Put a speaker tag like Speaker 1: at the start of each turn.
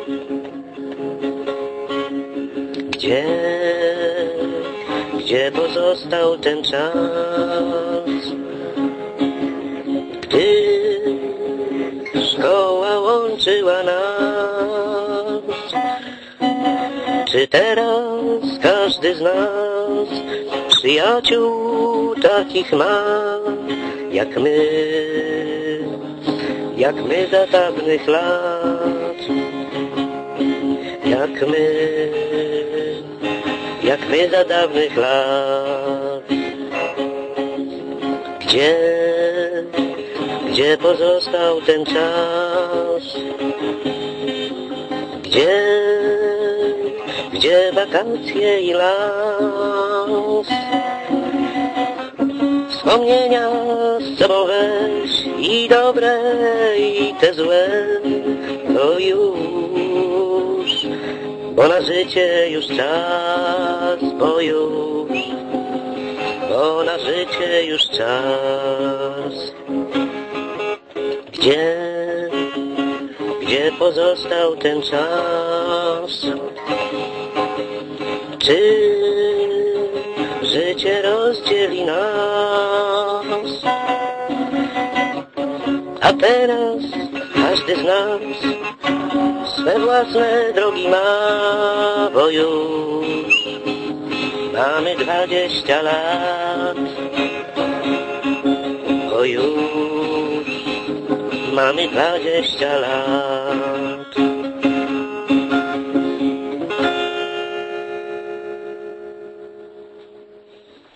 Speaker 1: Gdzie pozostał ten czas, gdy szkoła łączyła nas? Czy teraz każdy z nas przyjaciół takich ma, jak my za dawnych lat, jak my za dawnych lat? Gdzie pozostał ten czas? Gdzie wakacje i las? Wspomnienia z sobą weź, i dobre, i te złe, to już, bo na życie już czas, bo na życie już czas. Gdzie pozostał ten czas? Czy życie rozdzieli nas? A teraz każdy z nas swe własne drogi ma, bo już mamy 20 lat, bo już mamy 20 lat.